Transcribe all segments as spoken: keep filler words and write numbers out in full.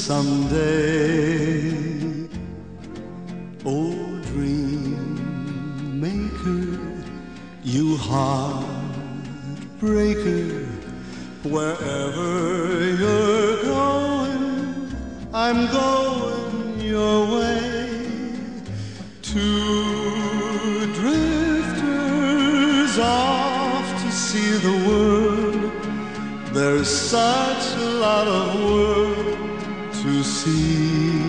someday. Old dream maker, you heartbreaker, wherever you're going, I'm going your way. Two drifters off to see the world. There's such a lot of world to see.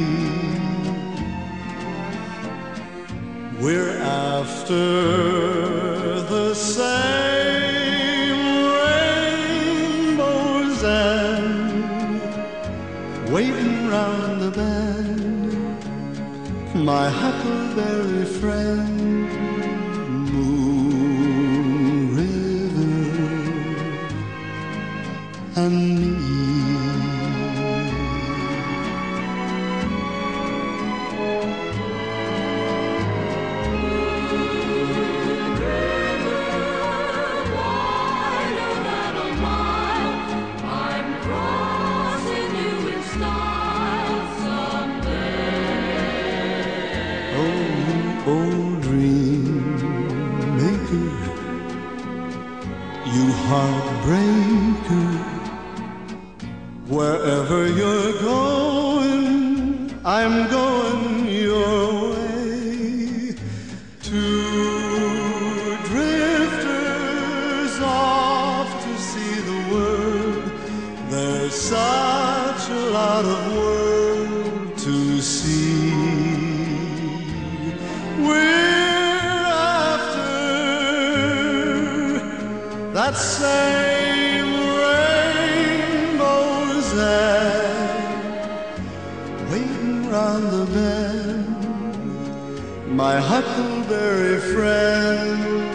We're after the same rainbow's end, waiting round the bend, my huckleberry friend. Moon River and me. Old dream maker, you heartbreaker, wherever you're going, I'm going your way. Two drifters off to see the world. There's such a lot of world to see. We're after that same rainbow's end, waiting round the bend, my huckleberry friend.